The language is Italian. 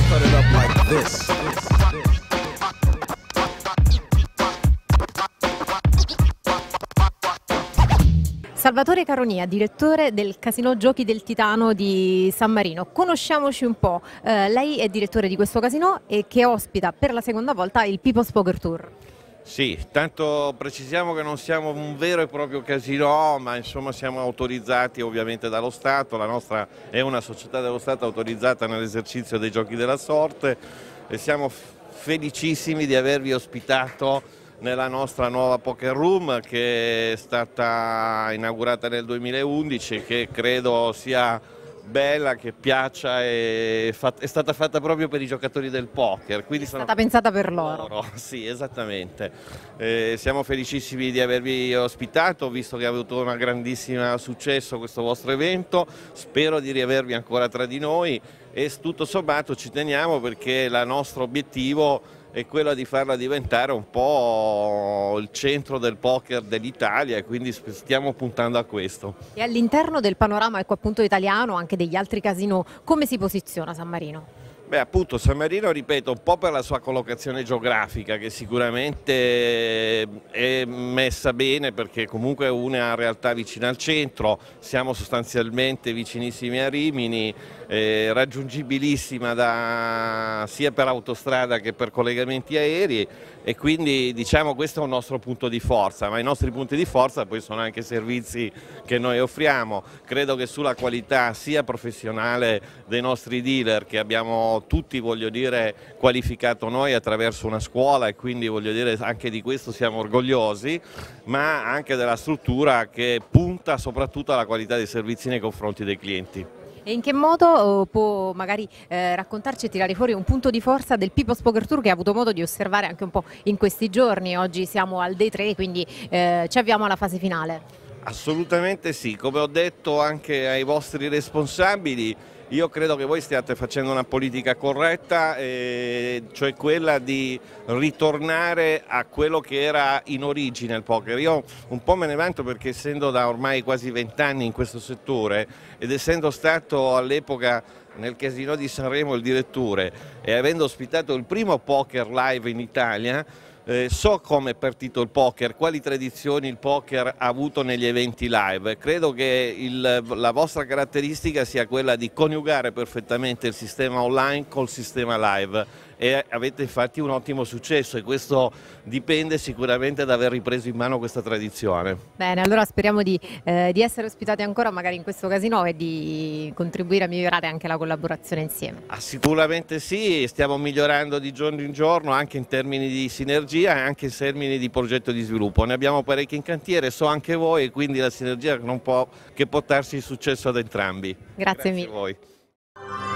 cut it up like this. Salvatore Caronia, direttore del Casinò Giochi del Titano di San Marino. Conosciamoci un po'. Lei è direttore di questo casinò e che ospita per la seconda volta il People's Poker Tour. Sì, tanto precisiamo che non siamo un vero e proprio casinò, ma insomma siamo autorizzati ovviamente dallo Stato. La nostra è una società dello Stato autorizzata nell'esercizio dei giochi della sorte e siamo felicissimi di avervi ospitato nella nostra nuova Poker Room, che è stata inaugurata nel 2011 e che credo sia bella, che piaccia, è stata fatta proprio per i giocatori del poker. Quindi È stata pensata per loro. Sì, esattamente. Siamo felicissimi di avervi ospitato, visto che ha avuto un grandissimo successo questo vostro evento. Spero di riavervi ancora tra di noi e tutto sommato ci teniamo, perché il nostro obiettivo è quello di farla diventare un po' il centro del poker dell'Italia, e quindi stiamo puntando a questo. E all'interno del panorama, ecco, appunto italiano, anche degli altri casinò, come si posiziona San Marino? Beh, appunto San Marino, ripeto, un po' per la sua collocazione geografica, che sicuramente è messa bene, perché comunque è una realtà vicina al centro, siamo sostanzialmente vicinissimi a Rimini, raggiungibilissima sia per autostrada che per collegamenti aerei, e quindi diciamo questo è un nostro punto di forza, ma i nostri punti di forza poi sono anche servizi che noi offriamo. Credo che sulla qualità sia professionale dei nostri dealer, che abbiamo tutti, voglio dire, qualificato noi attraverso una scuola, e quindi voglio dire anche di questo siamo orgogliosi, ma anche della struttura che punta soprattutto alla qualità dei servizi nei confronti dei clienti. E in che modo può magari raccontarci e tirare fuori un punto di forza del People's Poker Tour che ha avuto modo di osservare anche un po' in questi giorni? Oggi siamo al day 3, quindi ci avviamo alla fase finale. Assolutamente sì, come ho detto anche ai vostri responsabili, io credo che voi stiate facendo una politica corretta, cioè quella di ritornare a quello che era in origine il poker. Io un po' me ne vanto, perché essendo da ormai quasi 20 anni in questo settore ed essendo stato all'epoca nel Casinò di Sanremo il direttore e avendo ospitato il primo poker live in Italia, so come è partito il poker, quali tradizioni il poker ha avuto negli eventi live. Credo che la vostra caratteristica sia quella di coniugare perfettamente il sistema online col sistema live, e avete infatti un ottimo successo, e questo dipende sicuramente da aver ripreso in mano questa tradizione. Bene, allora speriamo di essere ospitati ancora magari in questo casinò e di contribuire a migliorare anche la collaborazione insieme. Sicuramente sì, stiamo migliorando di giorno in giorno anche in termini di sinergia e anche in termini di progetto di sviluppo. Ne abbiamo parecchi in cantiere, so anche voi, e quindi la sinergia non può che portarsi il successo ad entrambi. Grazie mille. A voi.